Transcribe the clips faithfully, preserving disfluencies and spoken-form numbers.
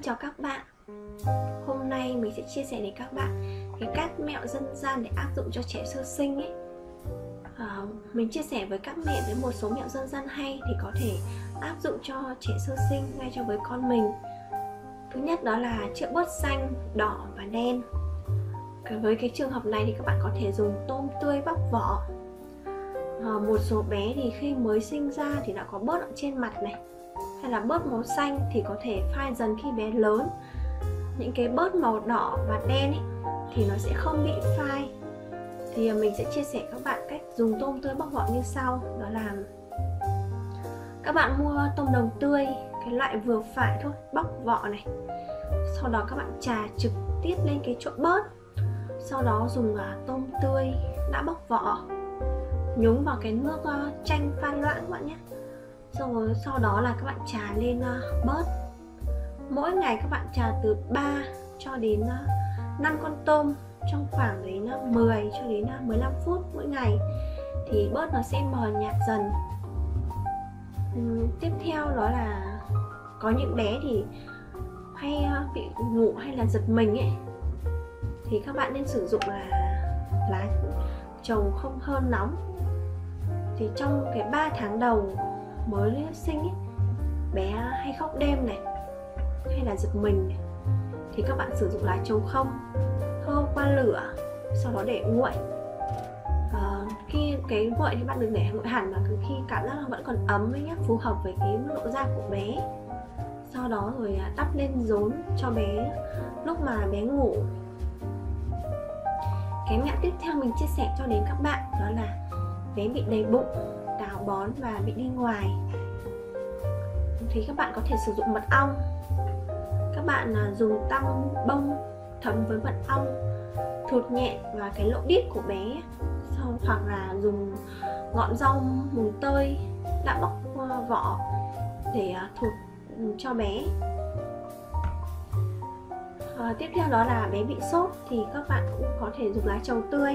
chào các bạn. Hôm nay mình sẽ chia sẻ đến các bạn cái cách mẹo dân gian để áp dụng cho trẻ sơ sinh ấy. À, mình chia sẻ với các mẹ với một số mẹo dân gian hay thì có thể áp dụng cho trẻ sơ sinh ngay cho với con mình. Thứ nhất đó là chữa bớt xanh, đỏ và đen. Với cái trường hợp này thì các bạn có thể dùng tôm tươi bóc vỏ. À, một số bé thì khi mới sinh ra thì đã có bớt ở trên mặt này, hay là bớt màu xanh thì có thể phai dần khi bé lớn. Những cái bớt màu đỏ và đen ấy, thì nó sẽ không bị phai. Thì mình sẽ chia sẻ các bạn cách dùng tôm tươi bóc vỏ như sau. Đó là các bạn mua tôm đồng tươi, cái loại vừa phải thôi, bóc vỏ này. Sau đó các bạn chà trực tiếp lên cái chỗ bớt. Sau đó dùng tôm tươi đã bóc vỏ nhúng vào cái nước chanh pha loãng các bạn nhé. Xong rồi sau đó là các bạn chà lên uh, bớt. Mỗi ngày các bạn chà từ ba cho đến uh, năm con tôm trong khoảng đến uh, mười cho đến uh, mười lăm phút mỗi ngày, thì bớt nó sẽ mờ nhạt dần. uhm, Tiếp theo đó là có những bé thì hay uh, bị ngủ hay là giật mình ấy, thì các bạn nên sử dụng là lá trầu không hơn nóng. Thì trong cái ba tháng đầu mới sinh ấy, bé hay khóc đêm này hay là giật mình này, thì các bạn sử dụng lá trầu không hơ qua lửa, sau đó để nguội. à, Khi cái nguội thì bạn đừng để nguội hẳn, mà cứ khi cảm giác nó vẫn còn ấm ấy nhé, phù hợp với cái độ da của bé. Sau đó rồi đắp lên rốn cho bé lúc mà bé ngủ. Cái mẹo tiếp theo mình chia sẻ cho đến các bạn đó là bé bị đầy bụng, táo bón và bị đi ngoài, thì các bạn có thể sử dụng mật ong. Các bạn dùng tăm bông thấm với mật ong, thụt nhẹ vào cái lỗ đít của bé, sau hoặc là dùng ngọn rau mùng tơi đã bóc vỏ để thụt cho bé. À, tiếp theo đó là bé bị sốt thì các bạn cũng có thể dùng lá trầu tươi.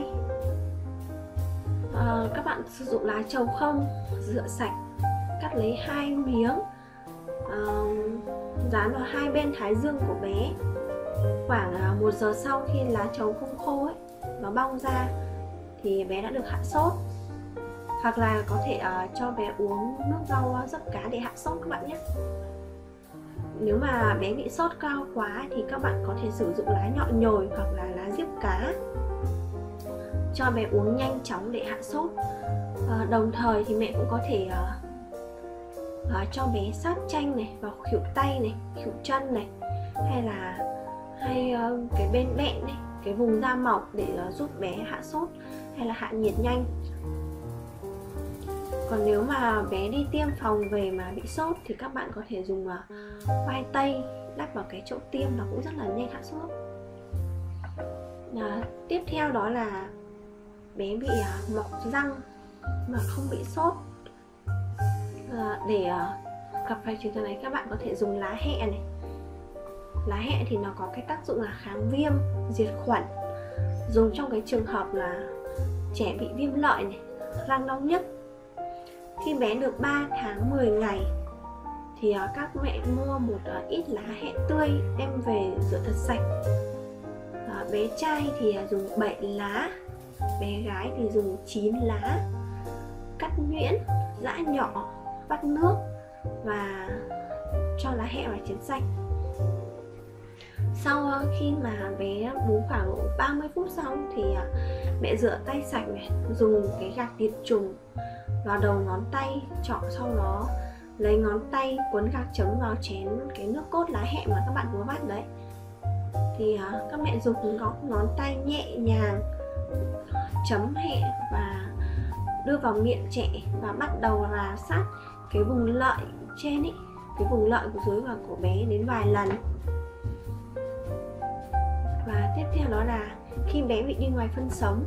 À, các bạn sử dụng lá trầu không, rửa sạch, cắt lấy hai miếng, à, dán vào hai bên thái dương của bé. Khoảng một giờ sau khi lá trầu không khô ấy, nó bong ra thì bé đã được hạ sốt. Hoặc là có thể uh, cho bé uống nước rau uh, giấc cá để hạ sốt các bạn nhé. Nếu mà bé bị sốt cao quá thì các bạn có thể sử dụng lá nhọn nhồi hoặc là lá diếp cá cho bé uống nhanh chóng để hạ sốt. À, đồng thời thì mẹ cũng có thể uh, uh, cho bé sát chanh này vào khuỷu tay này, khuỷu chân này, hay là hay uh, cái bên bẹn này, cái vùng da mỏng để uh, giúp bé hạ sốt hay là hạ nhiệt nhanh. Còn nếu mà bé đi tiêm phòng về mà bị sốt thì các bạn có thể dùng uh, khoai tây đắp vào cái chỗ tiêm, nó cũng rất là nhanh hạ sốt. À, tiếp theo đó là bé bị uh, mọc răng mà không bị sốt. À, để uh, gặp phải trường hợp này các bạn có thể dùng lá hẹ này. Lá hẹ thì nó có cái tác dụng là kháng viêm, diệt khuẩn, dùng trong cái trường hợp là trẻ bị viêm lợi này, răng đau nhức. Khi bé được ba tháng mười ngày thì uh, các mẹ mua một uh, ít lá hẹ tươi đem về rửa thật sạch. uh, Bé trai thì uh, dùng bảy lá, bé gái thì dùng chín lá. Cắt nhuyễn, giã nhỏ, vắt nước và cho lá hẹ vào chén sạch. Sau uh, khi mà bé bú khoảng ba mươi phút xong thì uh, mẹ rửa tay sạch này, dùng cái gạc tiệt trùng vào đầu ngón tay, chọn sau đó lấy ngón tay cuốn gạc chấm vào chén cái nước cốt lá hẹ mà các bạn vừa vắt đấy. Thì uh, các mẹ dùng ngón, ngón tay nhẹ nhàng chấm hẹ và đưa vào miệng trẻ và bắt đầu là sát cái vùng lợi trên ấy, cái vùng lợi của dưới và của bé đến vài lần. Và tiếp theo đó là khi bé bị đi ngoài phân sống.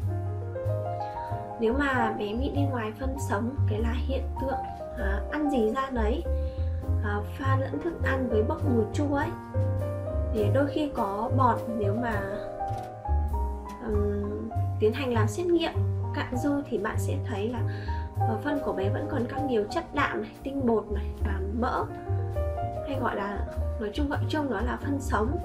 Nếu mà bé bị đi ngoài phân sống, cái là hiện tượng à, ăn gì ra đấy, à, pha lẫn thức ăn với bốc mùi chua ấy, thì đôi khi có bọt. Nếu mà um, tiến hành làm xét nghiệm cạn dư thì bạn sẽ thấy là uh, phân của bé vẫn còn các nhiều chất đạm này, tinh bột này và mỡ, hay gọi là nói chung gọi chung đó là phân sống.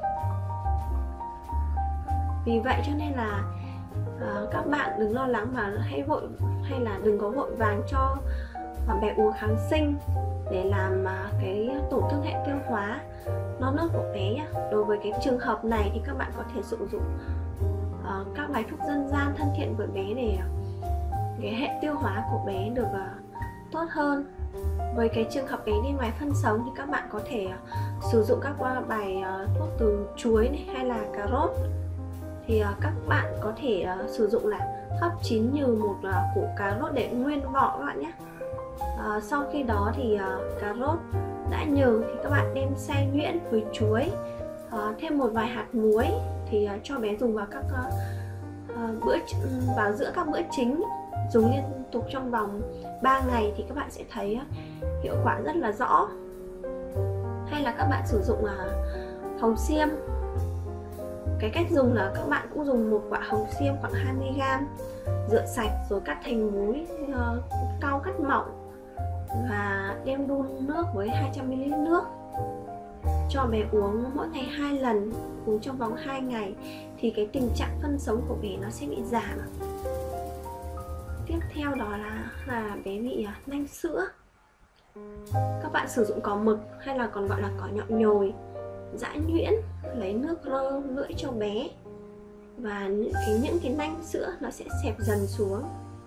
Vì vậy cho nên là uh, các bạn đừng lo lắng mà hãy vội hay là đừng có vội vàng cho uh, bé uống kháng sinh để làm uh, cái tổn thương hệ tiêu hóa, non nớt của bé nhé. Đối với cái trường hợp này thì các bạn có thể sử dụng uh, các bài thuốc dân gian thân thiện với bé để uh, cái hệ tiêu hóa của bé được uh, tốt hơn. Với cái trường hợp bé đi ngoài phân sống thì các bạn có thể uh, sử dụng các uh, bài uh, thuốc từ chuối này, hay là cà rốt. Thì uh, các bạn có thể uh, sử dụng là hấp chín như một uh, củ cà rốt để nguyên vỏ các bạn nhé. Uh, sau khi đó thì uh, cà rốt đã nhừ thì các bạn đem xay nhuyễn với chuối, uh, thêm một vài hạt muối thì uh, cho bé dùng vào các uh, uh, bữa vào giữa các bữa chính, dùng liên tục trong vòng ba ngày thì các bạn sẽ thấy uh, hiệu quả rất là rõ. Hay là các bạn sử dụng uh, hồng xiêm. Cái cách dùng là các bạn cũng dùng một quả hồng xiêm khoảng hai mươi gam, rửa sạch rồi cắt thành múi, uh, cau cắt mỏng và đem đun nước với hai trăm mi li lít nước, cho bé uống mỗi ngày hai lần, uống trong vòng hai ngày thì cái tình trạng phân sống của bé nó sẽ bị giảm. Tiếp theo đó là, là bé bị uh, nanh sữa. Các bạn sử dụng cỏ mực hay là còn gọi là cỏ nhọ nhồi, giã nhuyễn, lấy nước rơ lưỡi cho bé và những cái, những cái nanh sữa nó sẽ xẹp dần xuống.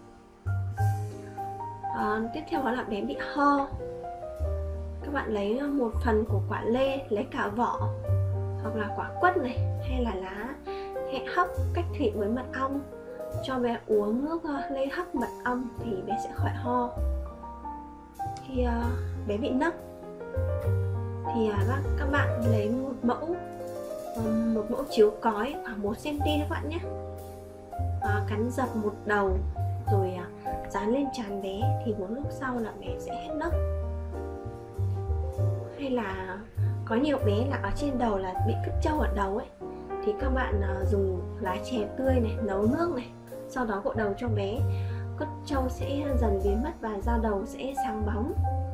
À, tiếp theo đó là bé bị ho. Các bạn lấy một phần của quả lê, lấy cả vỏ hoặc là quả quất này, hay là lá hẹ hấp cách thịt với mật ong, cho bé uống nước lê hấp mật ong thì bé sẽ khỏi ho. Khi uh, bé bị nấc thì uh, các bạn lấy một mẫu um, một mẫu chiếu cói khoảng một xăng-ti-mét các bạn nhé, uh, cắn dập một đầu rồi uh, dán lên trán bé thì một lúc sau là bé sẽ hết nấc. Hay là có nhiều bé là ở trên đầu là bị cứt trâu ở đầu ấy, thì các bạn uh, dùng lá chè tươi này nấu nước này, sau đó gội đầu cho bé, cứt trâu sẽ dần biến mất và da đầu sẽ sáng bóng.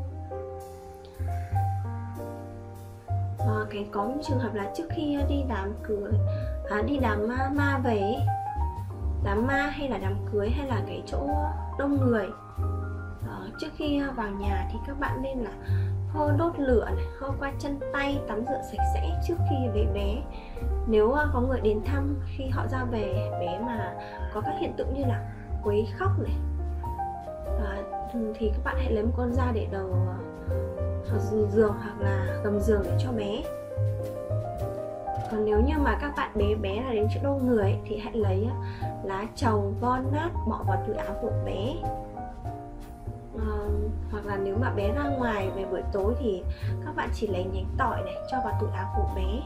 À, cái có những trường hợp là trước khi đi đám cưới, à, đi đám ma, ma về ấy, đám ma hay là đám cưới hay là cái chỗ đông người, à, trước khi vào nhà thì các bạn nên là hơ đốt lửa này, hơ qua chân tay, tắm rửa sạch sẽ trước khi bé bé. Nếu có người đến thăm khi họ ra về, bé mà có các hiện tượng như là quấy khóc này, à, thì các bạn hãy lấy một con dao để đầu giường hoặc là gầm giường để cho bé. Còn nếu như mà các bạn bé bé là đến chỗ đông người ấy, thì hãy lấy lá trầu von nát bỏ vào túi áo của bé. À, hoặc là nếu mà bé ra ngoài về buổi tối thì các bạn chỉ lấy nhánh tỏi này cho vào túi áo của bé.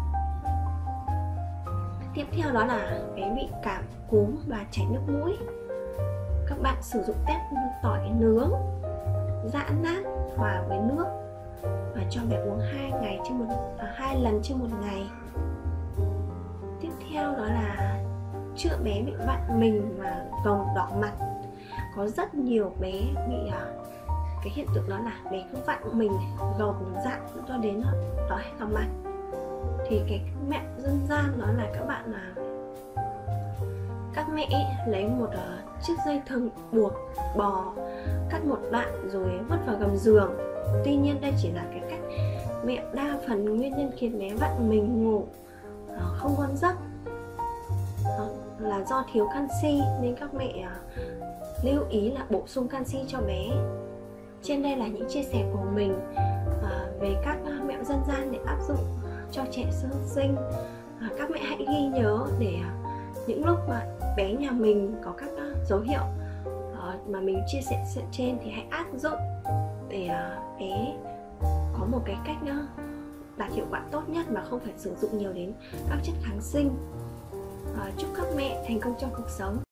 Tiếp theo đó là bé bị cảm cúm và chảy nước mũi. Các bạn sử dụng tép tỏi nướng, giã nát hòa với nước và cho bé uống hai ngày trên một à, hai lần trên một ngày. Tiếp theo đó là chữa bé bị vặn mình và gồng đỏ mặt. Có rất nhiều bé bị uh, cái hiện tượng đó là bé cứ vặn mình, gồng dặn cho đến đỏ hết cả mặt. Thì cái mẹo dân gian đó là các bạn là các mẹ ấy, lấy một uh, chiếc dây thừng buộc bò, cắt một đoạn rồi vứt vào gầm giường. Tuy nhiên đây chỉ là cái cách mẹo, đa phần nguyên nhân khiến bé vặn mình ngủ uh, không ngon giấc uh, là do thiếu canxi, nên các mẹ uh, lưu ý là bổ sung canxi cho bé. Trên đây là những chia sẻ của mình uh, về các uh, mẹo dân gian để áp dụng cho trẻ sơ sinh. uh, Các mẹ hãy ghi nhớ để uh, những lúc mà bé nhà mình có các uh, dấu hiệu uh, mà mình chia sẻ trên thì hãy áp dụng để uh, bé có một cái cách uh, đạt hiệu quả tốt nhất mà không phải sử dụng nhiều đến các chất kháng sinh. uh, Chúc các mẹ thành công trong cuộc sống.